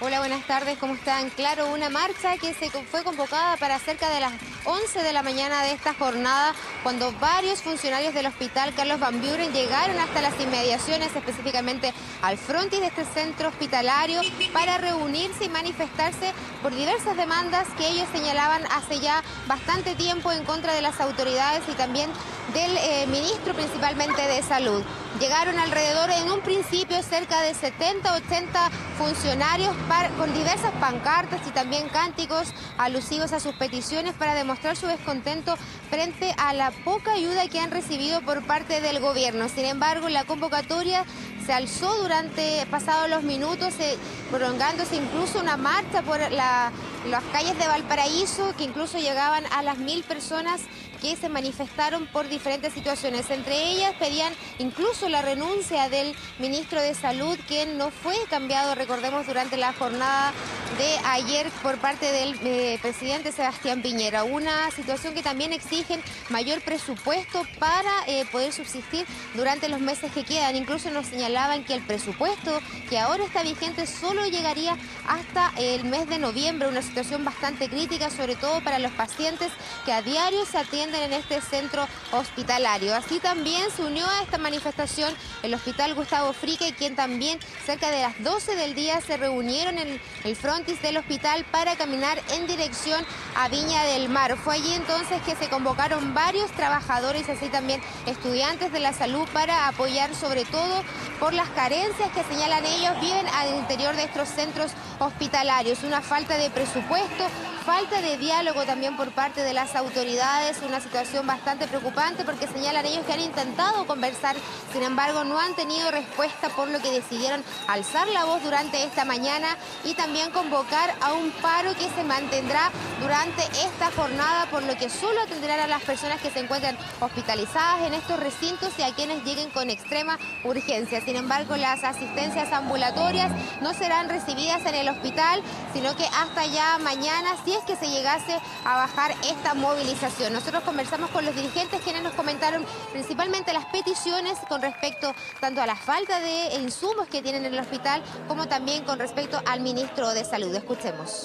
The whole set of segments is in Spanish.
Hola, buenas tardes, ¿cómo están? Claro, una marcha que fue convocada para cerca de las 11 de la mañana de esta jornada, cuando varios funcionarios del Hospital Carlos Van Buren llegaron hasta las inmediaciones, específicamente al frontis de este centro hospitalario, para reunirse y manifestarse por diversas demandas que ellos señalaban hace ya bastante tiempo en contra de las autoridades y también del ministro principalmente de Salud. Llegaron alrededor, en un principio, cerca de 70, 80 funcionarios con diversas pancartas y también cánticos alusivos a sus peticiones para demostrar su descontento frente a la poca ayuda que han recibido por parte del gobierno. Sin embargo, la convocatoria se alzó durante pasados los minutos, prolongándose incluso una marcha por las calles de Valparaíso, que incluso llegaban a las 1000 personas que se manifestaron por diferentes situaciones. Entre ellas pedían incluso la renuncia del ministro de Salud, quien no fue cambiado, recordemos, durante la jornada de ayer por parte del presidente Sebastián Piñera. Una situación que también exigen mayor presupuesto para poder subsistir durante los meses que quedan. Incluso nos señalaban que el presupuesto que ahora está vigente solo llegaría hasta el mes de noviembre, una situación bastante crítica, sobre todo para los pacientes que a diario se atienden en este centro hospitalario. Así también se unió a esta manifestación el Hospital Gustavo Fricke, quien también cerca de las 12 del día se reunieron en el frontis del hospital para caminar en dirección a Viña del Mar. Fue allí entonces que se convocaron varios trabajadores, así también estudiantes de la salud, para apoyar sobre todo por las carencias que señalan ellos viven al interior de estos centros hospitalarios. Una falta de presupuesto, falta de diálogo también por parte de las autoridades, una situación bastante preocupante porque señalan ellos que han intentado conversar, sin embargo no han tenido respuesta, por lo que decidieron alzar la voz durante esta mañana y también convocar a un paro que se mantendrá durante esta jornada, por lo que solo atenderán a las personas que se encuentran hospitalizadas en estos recintos y a quienes lleguen con extrema urgencia. Sin embargo, las asistencias ambulatorias no serán recibidas en el hospital, sino que hasta ya mañana, si es que se llegase a bajar esta movilización. Nosotros conversamos con los dirigentes, quienes nos comentaron principalmente las peticiones con respecto tanto a la falta de insumos que tienen en el hospital, como también con respecto al ministro de Salud. Escuchemos.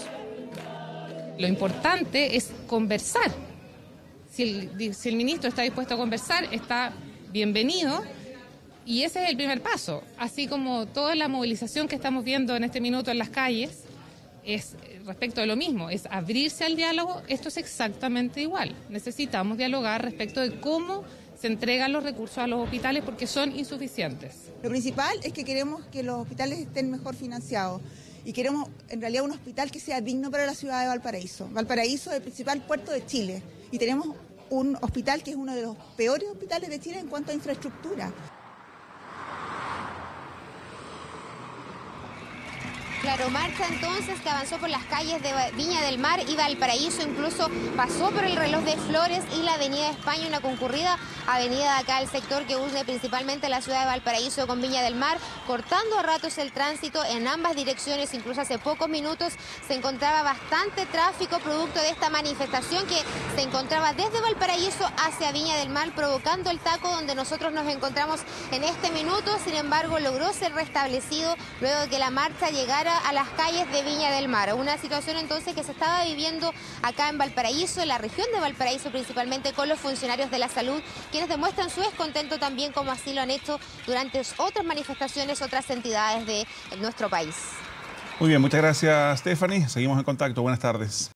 Lo importante es conversar. Si el ministro está dispuesto a conversar, está bienvenido. Y ese es el primer paso, así como toda la movilización que estamos viendo en este minuto en las calles es respecto de lo mismo, es abrirse al diálogo. Esto es exactamente igual. Necesitamos dialogar respecto de cómo se entregan los recursos a los hospitales porque son insuficientes. Lo principal es que queremos que los hospitales estén mejor financiados y queremos en realidad un hospital que sea digno para la ciudad de Valparaíso. Valparaíso es el principal puerto de Chile y tenemos un hospital que es uno de los peores hospitales de Chile en cuanto a infraestructura. Claro, marcha entonces que avanzó por las calles de Viña del Mar y Valparaíso, incluso pasó por el Reloj de Flores y la Avenida España, una concurrida avenida de acá, el sector que une principalmente la ciudad de Valparaíso con Viña del Mar, cortando a ratos el tránsito en ambas direcciones. Incluso hace pocos minutos se encontraba bastante tráfico producto de esta manifestación que se encontraba desde Valparaíso hacia Viña del Mar, provocando el taco donde nosotros nos encontramos en este minuto. Sin embargo, logró ser restablecido luego de que la marcha llegara a las calles de Viña del Mar. Una situación entonces que se estaba viviendo acá en Valparaíso, en la región de Valparaíso principalmente, con los funcionarios de la salud, quienes demuestran su descontento también, como así lo han hecho durante otras manifestaciones, otras entidades de nuestro país. Muy bien, muchas gracias, Stephanie. Seguimos en contacto. Buenas tardes.